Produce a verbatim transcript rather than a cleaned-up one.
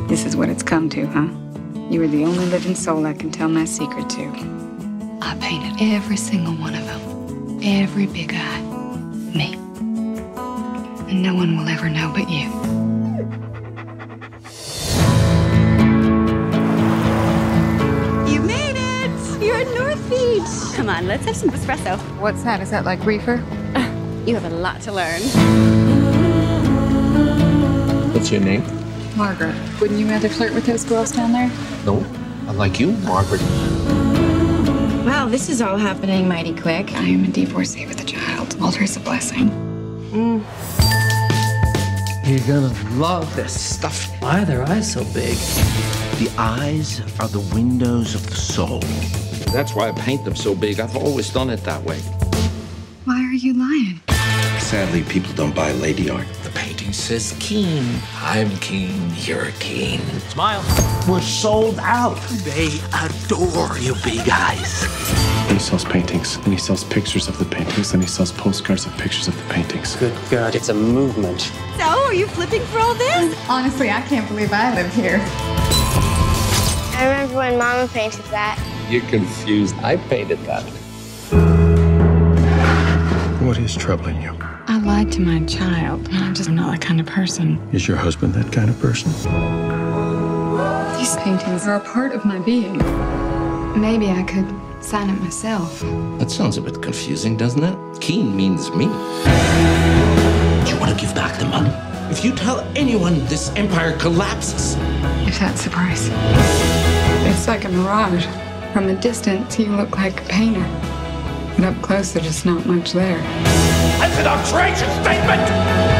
This is what it's come to, huh? You are the only living soul I can tell my secret to. I painted every single one of them. Every big eye. Me. And no one will ever know but you. You made it! You're at North Beach. Come on, let's have some espresso. What's that? Is that like reefer? You have a lot to learn. What's your name? Margaret. Wouldn't you rather flirt with those girls down there? No, I like you, Margaret. Wow, this is all happening mighty quick. I am a divorcee with a child. Walter is a blessing. Mm. You're gonna love this stuff. Why are their eyes so big? The eyes are the windows of the soul. That's why I paint them so big. I've always done it that way. Why are you lying? Sadly, people don't buy lady art. The painting says Keane. I'm Keane, you're Keane. Smile. We're sold out. They adore you big eyes. He sells paintings, and he sells pictures of the paintings, and he sells postcards of pictures of the paintings. Good God, it's a movement. So, are you flipping for all this? Honestly, I can't believe I live here. I remember when Mama painted that. You're confused. I painted that. What is troubling you? I lied to my child. I'm just not that kind of person. Is your husband that kind of person? These paintings are a part of my being. Maybe I could sign it myself. That sounds a bit confusing, doesn't it? Keane means me. Do you want to give back the money? If you tell anyone, this empire collapses. If that's the price. It's like a mirage. From a distance, you look like a painter. But up close, there's just not much there. That's an outrageous statement!